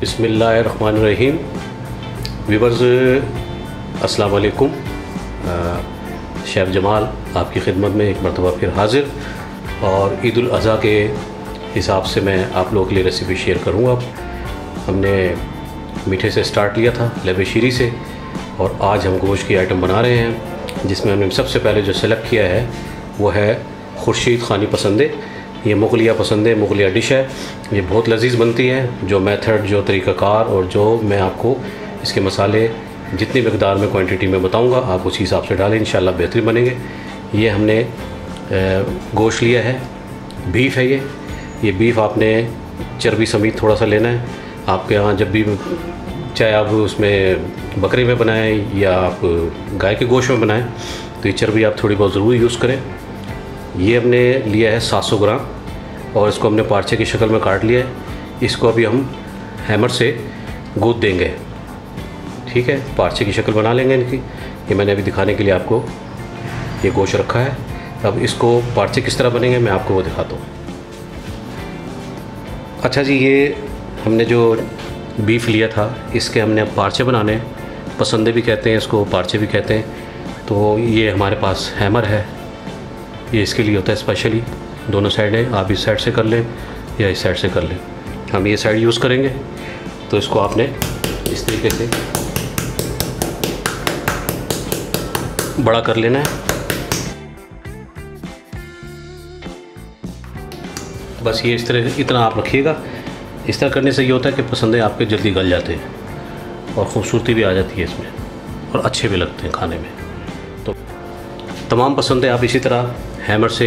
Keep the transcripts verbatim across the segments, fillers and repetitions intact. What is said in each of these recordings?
बिस्मिल्लाहिर्रहमानिर्रहीम। व्यूअर्स अस्सलाम वालेकुम। शेफ़ जमाल आपकी खिदमत में एक मरतबा फिर हाज़िर, और ईद उल अज़हा के हिसाब से मैं आप लोगों के लिए रेसिपी शेयर करूँगा। हमने मीठे से स्टार्ट लिया था, लबे शीरी से, और आज हम गोश्त की आइटम बना रहे हैं, जिसमें हमने सबसे पहले जो सेलेक्ट किया है वो है खुर्शीद खानी पसंदे। ये मुगलिया पसंदे मुगलिया डिश है। ये बहुत लजीज़ बनती है। जो मेथड, जो तरीक़ाकार और जो मैं आपको इसके मसाले जितनी मकदार में, क्वांटिटी में बताऊंगा, आप उसी हिसाब से डालें, इंशाल्लाह बेहतरीन बनेंगे। ये हमने गोश्त लिया है, बीफ है ये ये बीफ आपने चर्बी समेत थोड़ा सा लेना है। आपके यहाँ जब भी, चाहे आप उसमें बकरे में बनाएं या आप गाय के गोश्त में बनाएं, तो ये चर्बी आप थोड़ी बहुत ज़रूर यूज़ करें। ये हमने लिया है सात सौ ग्राम, और इसको हमने पार्चे की शक्ल में काट लिया है। इसको अभी हम हैमर से गूँथ देंगे, ठीक है। पार्चे की शक्ल बना लेंगे इनकी। ये मैंने अभी दिखाने के लिए आपको ये गोश्त रखा है। अब इसको पार्चे किस तरह बनेंगे मैं आपको वो दिखाता हूँ। अच्छा जी, ये हमने जो बीफ लिया था, इसके हमने अब पार्चे बनाने, पसंदे भी कहते हैं इसको, पार्चे भी कहते हैं। तो ये हमारे पास हैमर है, ये इसके लिए होता है स्पेशली। दोनों साइडें आप इस साइड से कर लें या इस साइड से कर लें। हम ये साइड यूज़ करेंगे। तो इसको आपने इस तरीके से बड़ा कर लेना है। बस ये इस तरह, इतना आप रखिएगा। इस तरह करने से ये होता है कि पसंदे आपके जल्दी गल जाते हैं और ख़ूबसूरती भी आ जाती है इसमें, और अच्छे भी लगते हैं खाने में। तो तमाम पसंदे आप इसी तरह हैमर से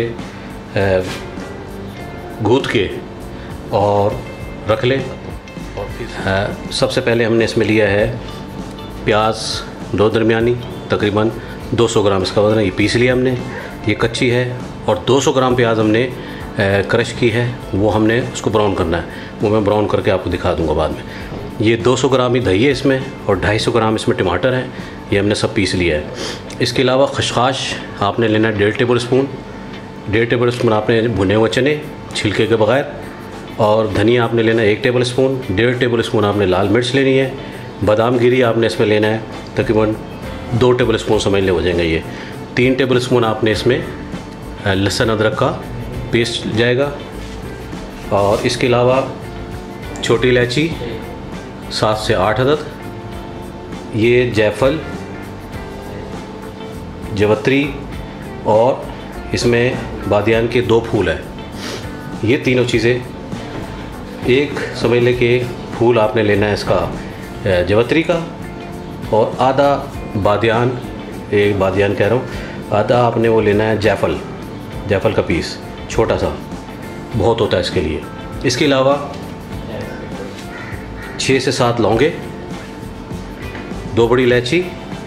गूँथ के और रख लें। और फिर सबसे पहले हमने इसमें लिया है प्याज, दो दरमियानी, तकरीबन दो सौ ग्राम इसका वज़न है। ये पीस लिया हमने, ये कच्ची है। और दो सौ ग्राम प्याज हमने क्रश की है, वो हमने उसको ब्राउन करना है। वो मैं ब्राउन करके आपको दिखा दूंगा बाद में। ये दो सौ ग्राम ही दही है इसमें, और ढाई सौ ग्राम इसमें टमाटर है। ये हमने सब पीस लिया है। इसके अलावा खशखाश आपने लेना है डेढ़ टेबल स्पून। डेढ़ टेबल स्पून आपने भुने हुए चने छिलके के बगैर, और धनिया आपने लेना है एक टेबल स्पून। डेढ़ टेबल स्पून आपने लाल मिर्च लेनी है। बादाम गिरी आपने इसमें लेना है तकरीबन दो टेबल स्पून समझ ले हो जाएंगे ये। तीन टेबल स्पून आपने इसमें लहसुन अदरक का पेस्ट जाएगा। और इसके अलावा छोटी इलायची सात से आठ अदद, ये जायफल, जवत्री, और इसमें बादियान के दो फूल है। ये तीनों चीज़ें, एक समझ ले कि फूल आपने लेना है इसका जवत्री का, और आधा बादियान, एक बादियान कह रहा हूँ, आधा आपने वो लेना है जायफल, जायफल का पीस छोटा सा, बहुत होता है इसके लिए। इसके अलावा छः से सात लौंगे, दो बड़ी इलायची,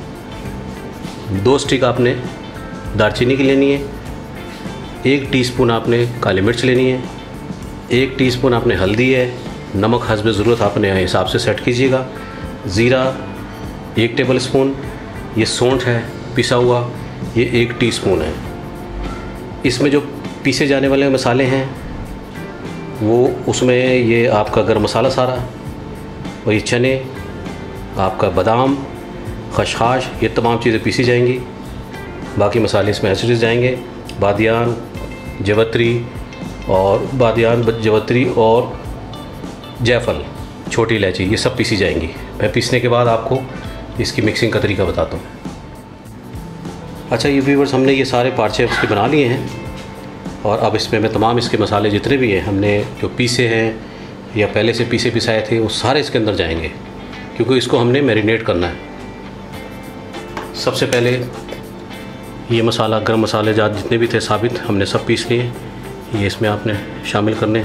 दो स्टिक आपने दालचीनी की लेनी है, एक टीस्पून आपने काली मिर्च लेनी है, एक टीस्पून आपने हल्दी है, नमक हस्ब ज़रूरत अपने हिसाब से सेट कीजिएगा, ज़ीरा एक टेबल स्पून, ये सौंठ है पिसा हुआ, ये एक टीस्पून है। इसमें जो पीसे जाने वाले मसाले हैं वो, उसमें ये आपका गरम मसाला सारा, और ये चने, आपका बादाम, खशखाश, ये तमाम चीज़ें पीसी जाएंगी। बाकी मसाले इसमें ऐसे जाएंगे, बादियान, जवत्री, और बादियान, जवत्री और जायफल, छोटी इलायची, ये सब पीसी जाएंगी। मैं पीसने के बाद आपको इसकी मिक्सिंग का तरीका बताता हूँ। अच्छा ये व्यूअर्स, हमने ये सारे पार्चे उसके बना लिए हैं, और अब इसमें मैं तमाम इसके मसाले जितने भी हैं हमने जो पीसे हैं या पहले से पीसे पिसाए थे, वो सारे इसके अंदर जाएंगे, क्योंकि इसको हमने मैरिनेट करना है। सबसे पहले ये मसाला, गरम मसाले जात जितने भी थे साबित, हमने सब पीस लिए। ये इसमें आपने शामिल करने।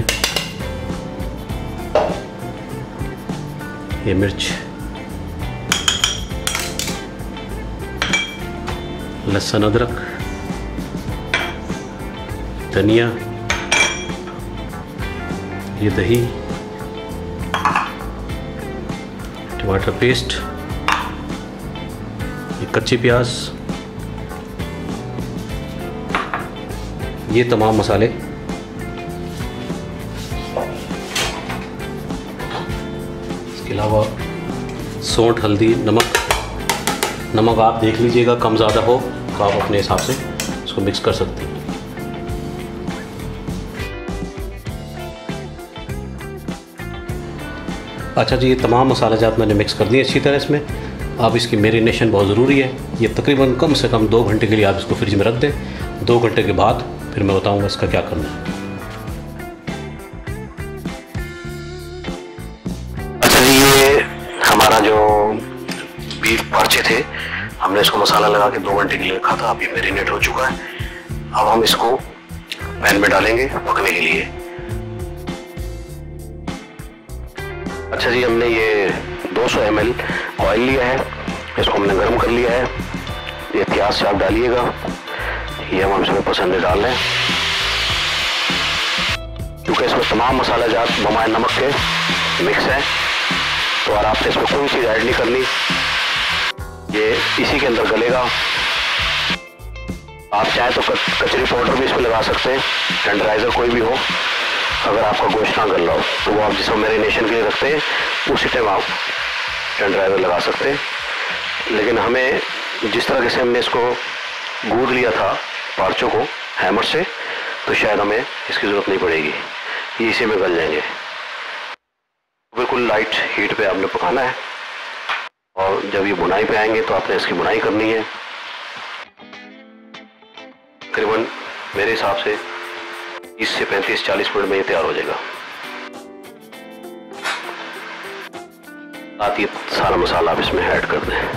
ये मिर्च, लहसुन अदरक, धनिया, ये दही, टमाटर पेस्ट, ये कच्ची प्याज, ये तमाम मसाले इसके अलावा सौंठ, हल्दी, नमक नमक आप देख लीजिएगा, कम ज़्यादा हो तो आप अपने हिसाब से इसको मिक्स कर सकते हैं। अच्छा जी, ये तमाम मसाले जात मैंने मिक्स कर दिए अच्छी तरह इसमें। अब इसकी मैरिनेशन बहुत ज़रूरी है। ये तकरीबन कम से कम दो घंटे के लिए आप इसको फ्रिज में रख दें। दो घंटे के बाद फिर मैं बताऊंगा इसका क्या करना है। अच्छा जी, ये हमारा जो बीफ पर्चे थे, हमने इसको मसाला लगा के दो घंटे के लिए रखा था। अब ये मैरिनेट हो चुका है। अब हम इसको पैन में डालेंगे पकने के लिए। अच्छा जी, हमने ये दो सौ एम एल ऑयल लिया है, इसको हमने गर्म कर लिया है। ये प्याज से आप डालिएगा, ये हम इसमें पसंद है डाल लें, क्योंकि इसमें तमाम मसाला जात बमाए नमक के मिक्स हैं। तो और आपने इसमें कोई चीज़ ऐड नहीं करनी, ये इसी के अंदर गलेगा। आप चाहे तो कचरी पाउडर भी इसमें लगा सकते हैं, टेंडराइजर कोई भी हो। अगर आपका गोश्त ना गल रहा हो तो वो आप जिसको मैरिनेशन के लिए रखते हैं उसी टाइम आप टेंडराइजर लगा सकते हैं। लेकिन हमें जिस तरह से हमने इसको गूंद लिया था पार्चों को हैमर से, तो शायद हमें इसकी ज़रूरत नहीं पड़ेगी, ये इसी में गल जाएंगे। बिल्कुल लाइट हीट पे आपने पकाना है, और जब ये बुनाई पे आएंगे तो आपने इसकी बुनाई करनी है। तकरीबन मेरे हिसाब से तीस से पैंतीस चालीस मिनट में ये तैयार हो जाएगा। साथ ही सारा मसाला आप इसमें ऐड कर दें।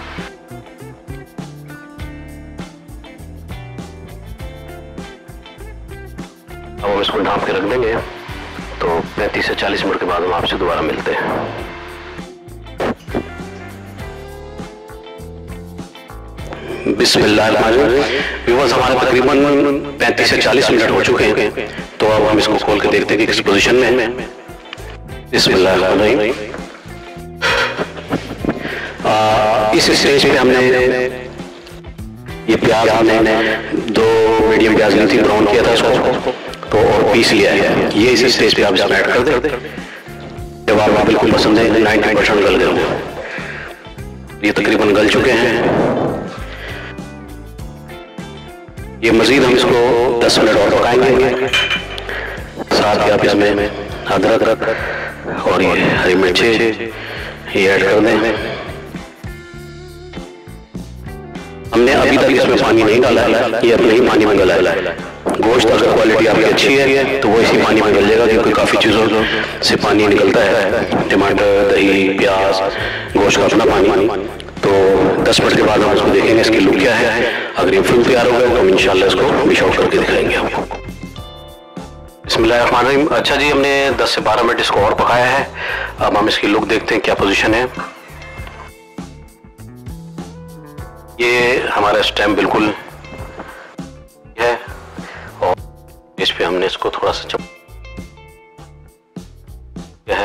अब हम इसको ढाँप के रख देंगे, तो पैंतीस से चालीस मिनट के बाद हम आपसे दोबारा मिलते हैं। बिस्मिल्लाहिर्रहमानिर्रहीम। हमारे तकरीबन पैंतीस से चालीस मिनट हो चुके हैं, तो अब हम इसको खोल के देखते हैं कि किस पोजीशन में है। बिस्मिल्लाहिर्रहमानिर्रहीम। इस स्टेज पे हमने ये प्याज हमने दो मीडियम प्याज ली थी, ब्राउन किया था इसको, तो और पीस लिया है। ये इस स्टेज पे आप इसमें ऐड कर दें। जब आप बिल्कुल पसंद है, नाइन्टी परसेंट गल गए, ये तकरीबन गल चुके हैं। ये मजीद हम इसको दस मिनट और पकाएंगे। साथ ही आप इसमें अदरक और ये हरी मिर्ची ये ऐड कर दें। हमने अभी तक इसमें पानी नहीं डाला है, ये अपने ही पानी में गला है। गोश्त अगर क्वालिटी आपकी अच्छी है तो वो इसी पानी में गल जाएगा, क्योंकि काफ़ी चीज़ों से पानी निकलता है। टमाटर, दही, प्याज, गोश्त का अपना पानी। तो दस मिनट के बाद हम इसको देखेंगे इसकी लुक क्या है। अगर ये फुल तैयार हो गया तो हम इंशाल्लाह इसको डिश आउट करके दिखाएंगे आपको। बिस्मिल्लाहिर्रहमानिर्रहीम। अच्छा जी, हमने दस से बारह मिनट इसको और पकाया है। अब हम इसकी लुक देखते हैं क्या पोजीशन है। ये हमारा स्टैम्प बिल्कुल है, और इस पे हमने इसको थोड़ा सा चप है।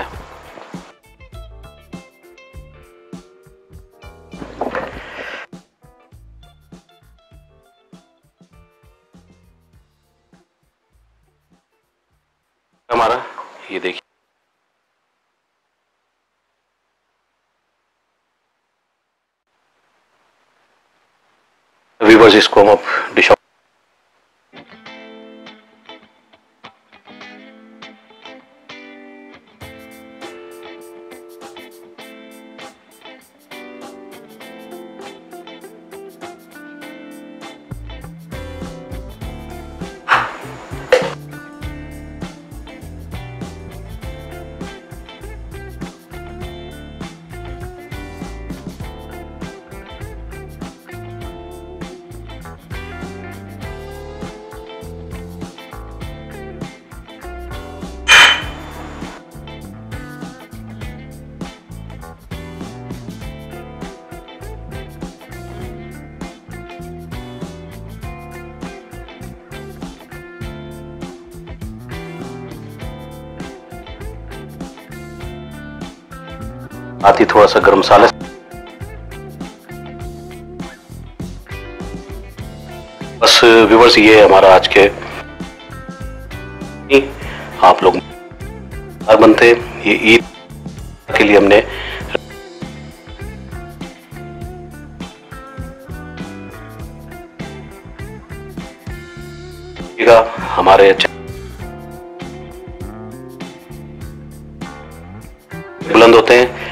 हमारा ये देखिए, व्यूअर्स, इसको हम अब डिश आती थोड़ा सा गरम मसाला। बस व्यूअर्स, ये हमारा आज के आप लोग बनते, ये ईद के लिए हमने हमारे बुलंद होते हैं।